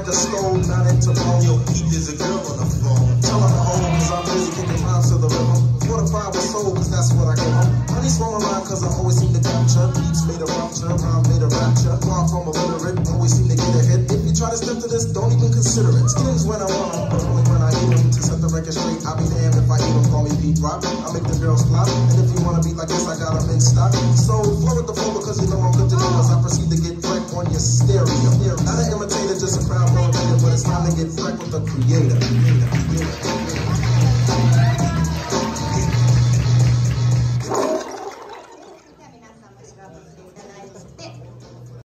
the stove, not into bone. Yo, Pete, there's a girl on the phone. Tell her to hold, cause I'm busy kicking rhymes to the rhythm. 4 to 5 with soul, cause that's what I give them. Honey swung around cause I always seem to capture. Beats made a rupture, rhyme made a rapture. Far from illiterate, always seem to get a hit. If you try to step to this, don't even consider it. Skins when I want them, but only when I eat them. To set the record straight, I'll be damned if I even call me Pete Rock. I make the girls flop, and if you wanna be like this, I got them in stock. So flow with the flow because you know I'm good to go. As I proceed to get wrecked on your stereo. Not an imitator, just a crowd motivator, but it's time to get wrecked with the creator.